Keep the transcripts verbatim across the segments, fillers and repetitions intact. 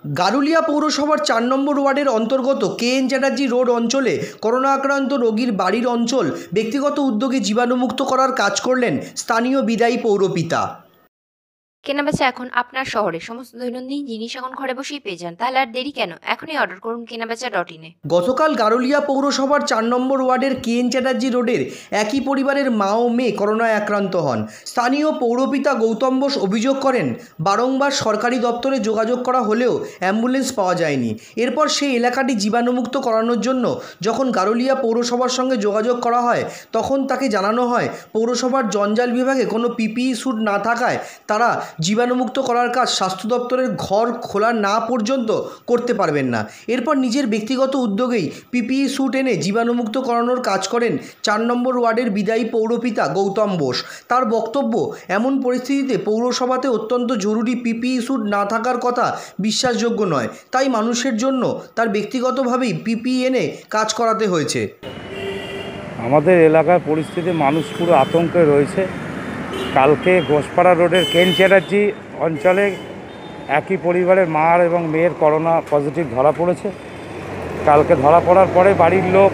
গারুলিয়া পৌরসভার চার নম্বর ওয়ার্ডের অন্তর্গত কে এন চ্যাটার্জি রোড অঞ্চলে করোনা আক্রান্ত রোগীর বাড়ির অঞ্চল ব্যক্তিগত উদ্যোগে জীবাণুমুক্ত করার কাজ করলেন স্থানীয় বিদায়ী পৌরপিতা। কেনাবেচা এখন আপনার শহরে, সমস্ত দৈনন্দিন জিনিস এখন ঘরে বসেই পেয়ে যান। তাহলে আর দেরি কেন? এখনই অর্ডার করুন কেনাবেচা ডট ইনে। গতকাল গারুলিয়া পৌরসভার চার নম্বর ওয়ার্ডের কে এন চ্যাটার্জি রোডের একই পরিবারের মা ও মেয়ে করোনায় আক্রান্ত হন। স্থানীয় পৌরপিতা গৌতম বোস অভিযোগ করেন, বারংবার সরকারি দপ্তরে যোগাযোগ করা হলেও অ্যাম্বুলেন্স পাওয়া যায়নি। এরপর সেই এলাকাটি জীবাণুমুক্ত করানোর জন্য যখন গারুলিয়া পৌরসভার সঙ্গে যোগাযোগ করা হয়, তখন তাকে জানানো হয় পৌরসভার জঞ্জাল বিভাগে কোনো পিপিই স্যুট না থাকায় তারা জীবাণুমুক্ত করার কাজ স্বাস্থ্য দপ্তরের ঘর খোলা না পর্যন্ত করতে পারবেন না। এরপর নিজের ব্যক্তিগত উদ্যোগেই পিপিই স্যুট এনে জীবাণুমুক্ত করানোর কাজ করেন চার নম্বর ওয়ার্ডের বিদায়ী পৌরপিতা গৌতম বোস। তার বক্তব্য, এমন পরিস্থিতিতে পৌরসভাতে অত্যন্ত জরুরি পিপিই স্যুট না থাকার কথা বিশ্বাসযোগ্য নয়, তাই মানুষের জন্য তার ব্যক্তিগতভাবেই পিপিই এনে কাজ করাতে হয়েছে। আমাদের এলাকার পরিস্থিতি মানুষ পুরো আতঙ্কে রয়েছে। কালকে ঘোষপাড়া রোডের কে এন চ্যাটার্জি অঞ্চলে একই পরিবারের মা এবং মেয়ের করোনা পজিটিভ ধরা পড়েছে। কালকে ধরা পড়ার পরে বাড়ির লোক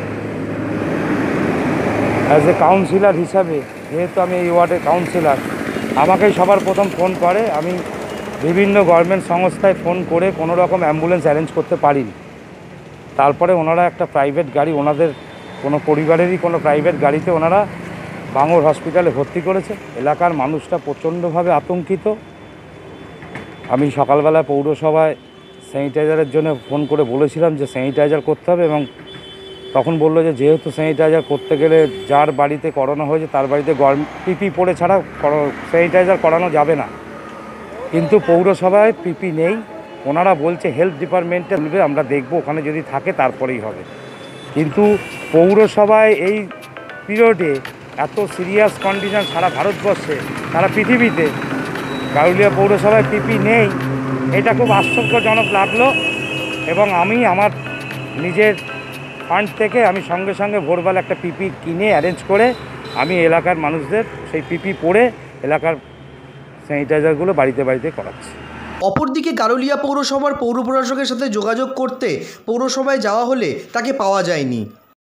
অ্যাজ এ কাউন্সিলর হিসাবে, যেহেতু আমি এই ওয়ার্ডের কাউন্সিলর, আমাকেই সবার প্রথম ফোন করে। আমি বিভিন্ন গভর্নমেন্ট সংস্থায় ফোন করে কোনো রকম অ্যাম্বুলেন্স অ্যারেঞ্জ করতে পারিনি। তারপরে ওনারা একটা প্রাইভেট গাড়ি, ওনাদের কোনো পরিবারেরই কোনো প্রাইভেট গাড়িতে ওনারা ভাঙড় হসপিটালে ভর্তি করেছে। এলাকার মানুষটা প্রচণ্ডভাবে আতঙ্কিত। আমি সকালবেলা পৌরসভায় স্যানিটাইজারের জন্য ফোন করে বলেছিলাম যে স্যানিটাইজার করতে হবে, এবং তখন বললো যে যেহেতু স্যানিটাইজার করতে গেলে যার বাড়িতে করোনা হয়েছে তার বাড়িতে গরম পিপি পরে ছাড়া স্যানিটাইজার করানো যাবে না। কিন্তু পৌরসভায় পিপি নেই। ওনারা বলছে হেলথ ডিপার্টমেন্টে বলবে, আমরা দেখব, ওখানে যদি থাকে তারপরেই হবে। কিন্তু পৌরসভায় এই পিরিয়ডে এত সিরিয়াস কন্ডিশন সারা ভারতবর্ষে, সারা পৃথিবীতে, গারুলিয়া পৌরসভায় পিপি নেই, এটা খুব আশ্চর্যজনক লাগলো। এবং আমি আমার নিজের ফান্ড থেকে আমি সঙ্গে সঙ্গে ভোরবেলা একটা পিপি কিনে অ্যারেঞ্জ করে আমি এলাকার মানুষদের সেই পিপি পরে এলাকার স্যানিটাইজারগুলো বাড়িতে বাড়িতে করাচ্ছি। অপরদিকে গারুলিয়া পৌরসভার পৌর প্রশাসকের সাথে যোগাযোগ করতে পৌরসভায় যাওয়া হলে তাকে পাওয়া যায়নি।